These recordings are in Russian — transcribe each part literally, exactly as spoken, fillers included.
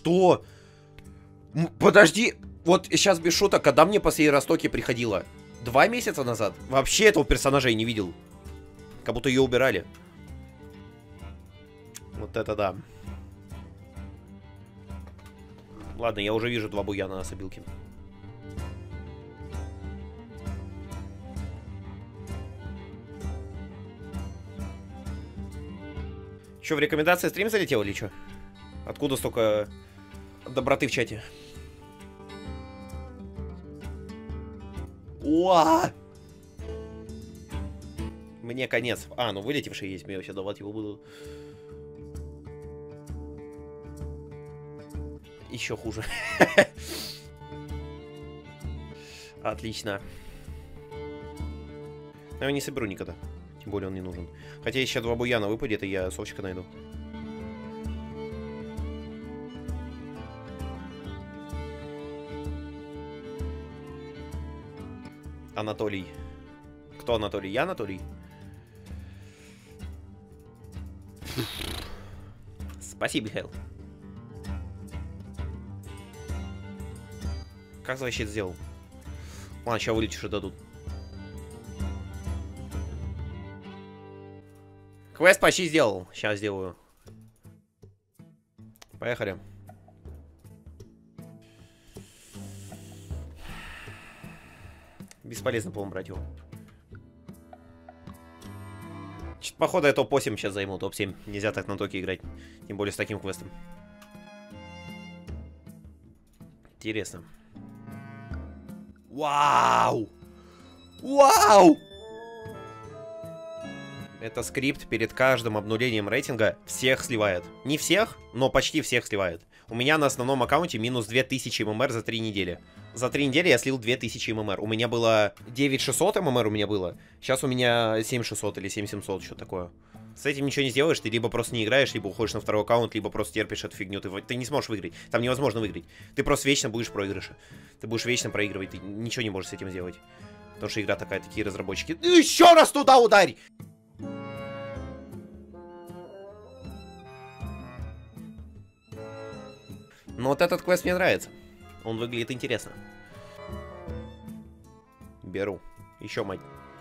Что? М, подожди. Вот сейчас без шуток, когда мне последний раз Токи приходила? Два месяца назад? Вообще этого персонажа я не видел. Как будто ее убирали. Вот это да. Ладно, я уже вижу два буяна на собилке. Че, в рекомендации стрим залетел или что? Откуда столько доброты в чате? Уа! Мне конец. А, ну вылетевший есть, я вообще давать его буду. Еще хуже. Отлично. Но я не соберу никогда. Тем более он не нужен. Хотя еще два буяна выпадет, и я совчика найду. Анатолий. Кто Анатолий? Я Анатолий? Спасибо, Михаил. Как защит сделал? Ладно, сейчас вылетишь и дадут. Квест почти сделал. Сейчас сделаю. Поехали. Бесполезно, по-моему, брать его. Чё-то, походу, я топ восемь сейчас займу, топ семь. Нельзя так на токе играть. Тем более с таким квестом. Интересно. Вау! Вау! Это скрипт перед каждым обнулением рейтинга всех сливает. Не всех, но почти всех сливает. У меня на основном аккаунте минус две тысячи ММР за три недели. За три недели я слил две тысячи ММР. У меня было девять тысяч шестьсот ММР у меня было. Сейчас у меня семь тысяч шестьсот или семь тысяч семьсот, что такое. С этим ничего не сделаешь, ты либо просто не играешь, либо уходишь на второй аккаунт, либо просто терпишь эту фигню. Ты, ты не сможешь выиграть. Там невозможно выиграть. Ты просто вечно будешь в проигрыше. Ты будешь вечно проигрывать, ты ничего не можешь с этим сделать. Потому что игра такая, такие разработчики. Еще раз туда ударь! Но вот этот квест мне нравится. Он выглядит интересно. Беру. Еще, мать.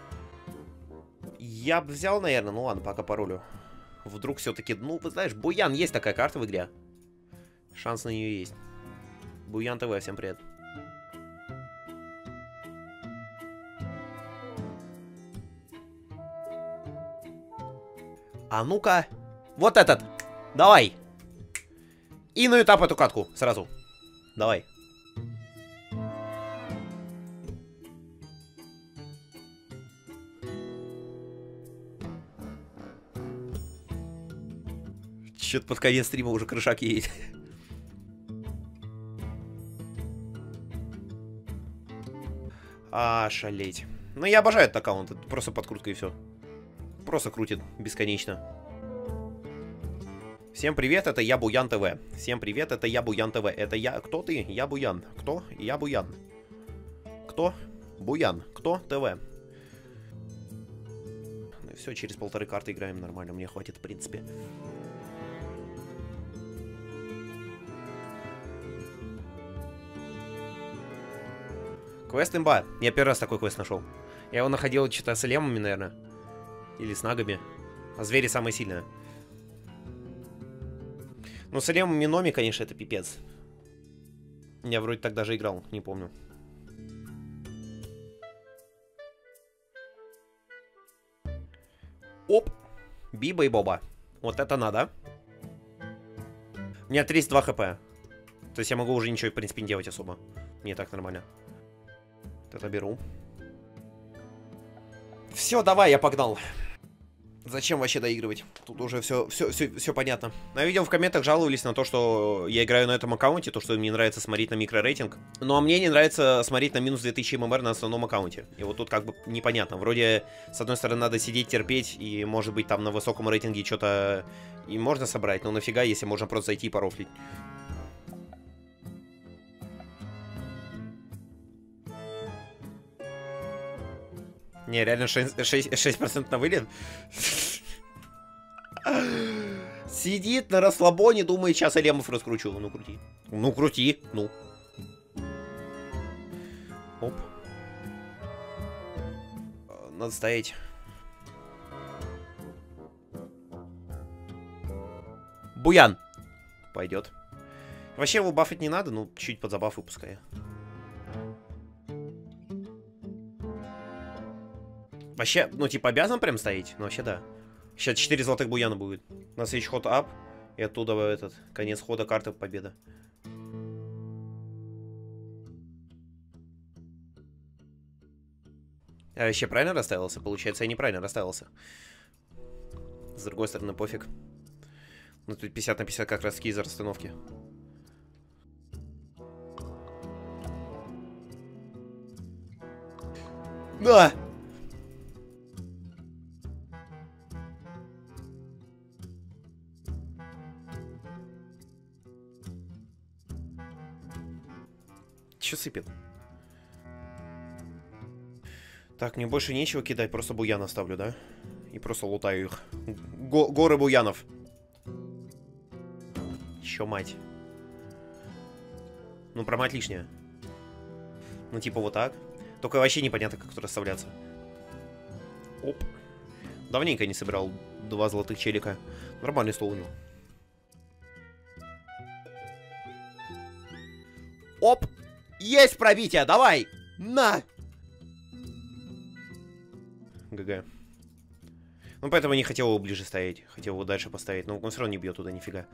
Я бы взял, наверное, ну ладно, пока паролю. Вдруг все-таки, ну, вы знаешь, Буян, есть такая карта в игре. Шанс на нее есть. Буян ТВ, всем привет. А ну-ка. Вот этот. Давай. И на этап эту катку сразу. Давай. Чё-то под конец стрима уже крышак едет. А, шалеть. Ну, я обожаю этот аккаунт. Это просто подкрутка и все. Просто крутит бесконечно. Всем привет, это я Буян ТВ. Всем привет, это я Буян ТВ. Это я... Кто ты? Я Буян. Кто? Я Буян. Кто? Буян. Кто? ТВ. Ну и все, через полторы карты играем нормально. Мне хватит, в принципе. Квест имба. Я первый раз такой квест нашел. Я его находил что-то с лемами, наверное. Или с нагами. А звери самые сильные. Ну, с лемами Номи, конечно, это пипец. Я вроде так даже играл, не помню. Оп! Биба и Боба. Вот это надо. У меня тридцать два хп. То есть я могу уже ничего, в принципе, не делать особо. Мне так нормально. Вот это беру. Все, давай, я погнал. Зачем вообще доигрывать? Тут уже все, все, все, все понятно. Я видел, в комментах жаловались на то, что я играю на этом аккаунте, то, что мне нравится смотреть на микрорейтинг. Ну, а мне не нравится смотреть на минус две тысячи ММР на основном аккаунте. И вот тут как бы непонятно. Вроде, с одной стороны, надо сидеть, терпеть, и, может быть, там на высоком рейтинге что-то и можно собрать, но нафига, если можно просто зайти и порофлить. Не, реально шесть процентов на вылет? Сидит на расслабоне, думает, сейчас Алемов раскручу. Ну, крути. Ну, крути. Ну. Оп. Надо стоять. Буян. Пойдет. Вообще его бафать не надо, ну, чуть под забаф выпускай. Вообще, ну, типа, обязан прям стоять? Ну, вообще, да. Сейчас четыре золотых буяна будет. У нас есть ход ап. И оттуда этот, конец хода карты победа. А вообще правильно расставился? Получается, я неправильно расставился. С другой стороны, пофиг. Ну, тут пятьдесят на пятьдесят как раз таки из-за расстановки. Да! Чё сыпет? Так, мне больше нечего кидать, просто буян оставлю, да? И просто лутаю их. Го горы буянов. Чё, мать? Ну, про мать лишняя. Ну, типа вот так. Только вообще непонятно, как тут расставляться. Оп. Давненько не собирал два золотых челика. Нормальный стол у него. Оп! Есть пробитие, давай! На! ГГ. Ну, поэтому не хотел его ближе стоять. Хотел его дальше поставить. Но он все равно не бьет туда нифига.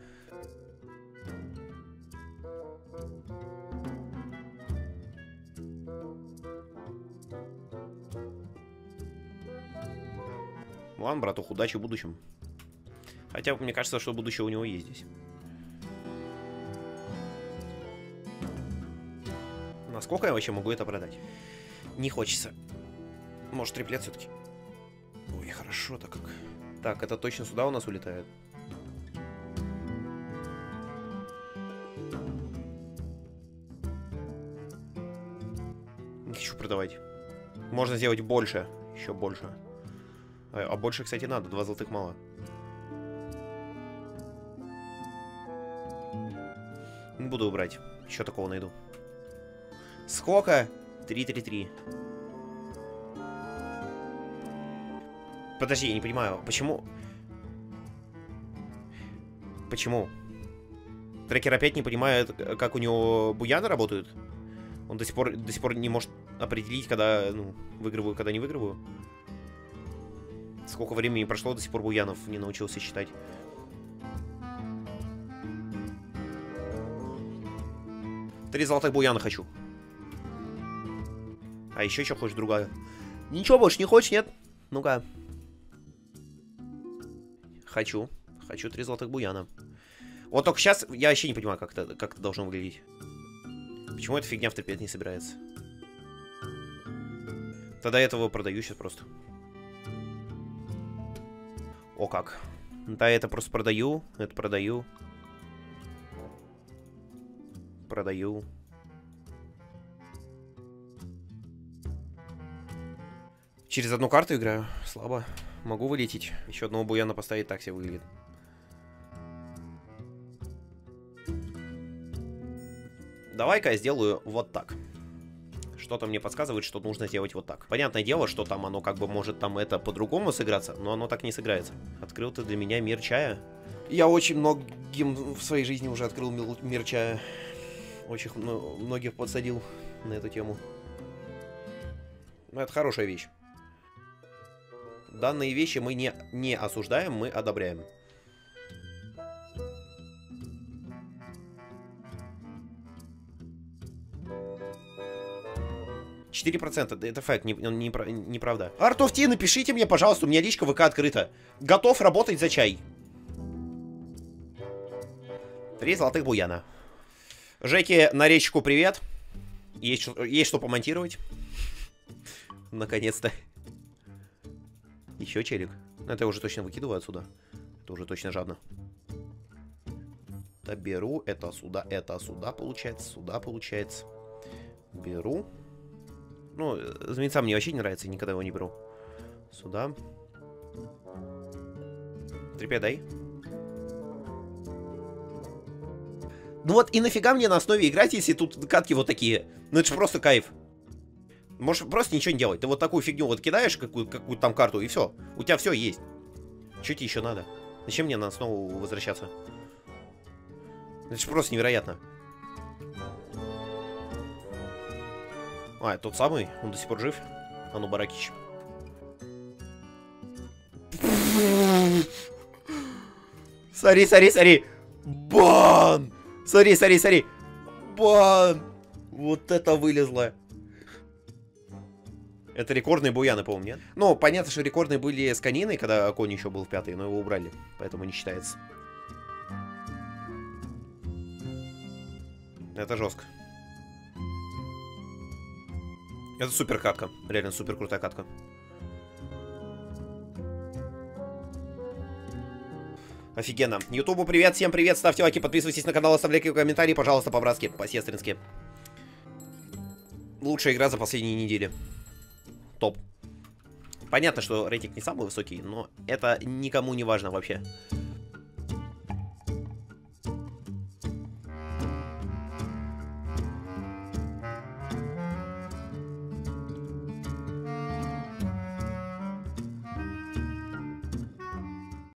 Ладно, братух, удачи в будущем. Хотя, мне кажется, что будущее у него есть здесь. Насколько я вообще могу это продать? Не хочется. Может, триплет все-таки. Ой, хорошо, так как... Так, это точно сюда у нас улетает. Не хочу продавать. Можно сделать больше. Еще больше. А, а больше, кстати, надо. Два золотых мало. Не буду убрать. Еще такого найду. Сколько? три три три. Подожди, я не понимаю, почему... Почему? Трекер опять не понимает, как у него буяны работают? Он до сих пор, до сих пор не может определить, когда, ну, выигрываю, когда не выигрываю. Сколько времени прошло, до сих пор буянов не научился считать. Три золотых буяна хочу. А еще что хочешь, другая? Ничего больше не хочешь, нет? Ну-ка. Хочу. Хочу три золотых буяна. Вот только сейчас я вообще не понимаю, как это, как это должно выглядеть. Почему эта фигня в топ пять не собирается? Тогда я этого продаю сейчас просто. О как. Да, это просто продаю. Это продаю. Продаю. Через одну карту играю. Слабо. Могу вылететь. Еще одного буяна поставить, так себе выглядит. Давай-ка я сделаю вот так. Что-то мне подсказывает, что нужно сделать вот так. Понятное дело, что там оно как бы может там это по-другому сыграться, но оно так не сыграется. Открыл ты для меня мир чая? Я очень многим в своей жизни уже открыл мир чая. Очень многих подсадил на эту тему. Но это хорошая вещь. Данные вещи мы не, не осуждаем, мы одобряем. четыре процента, это факт, не, не, не, неправда. Артофти, напишите мне, пожалуйста, у меня личка ВК открыта. Готов работать за чай. Три золотых буяна. Жеке на речку привет. Есть, есть что помонтировать. Наконец-то. Еще челик. Это я уже точно выкидываю отсюда. Это уже точно жадно. Да, беру. Это сюда, это сюда получается. Сюда получается. Беру. Ну, змеица мне вообще не нравится. Никогда его не беру. Сюда. Три пять дай. Ну вот и нафига мне на основе играть, если тут катки вот такие? Ну это же просто кайф. Можешь просто ничего не делать. Ты вот такую фигню вот кидаешь, какую- какую-то там карту, и все. У тебя все есть. Что тебе еще надо? Зачем мне на основу возвращаться? Это же просто невероятно. А, это тот самый? Он до сих пор жив? А ну, Баракич. Смотри, смотри, смотри. Бан! Смотри, смотри, смотри. Бан! Вот это вылезло. Это рекордные буяны, по-моему, нет? Ну, понятно, что рекордные были с Каниной, когда конь еще был в пятой, но его убрали. Поэтому не считается. Это жестко. Это супер катка. Реально супер крутая катка. Офигенно. Ютубу привет, всем привет, ставьте лайки, подписывайтесь на канал, оставляйте комментарии, пожалуйста, по-братски, по-сестрински. Лучшая игра за последние недели. Топ. Понятно, что рейтинг не самый высокий, но это никому не важно вообще.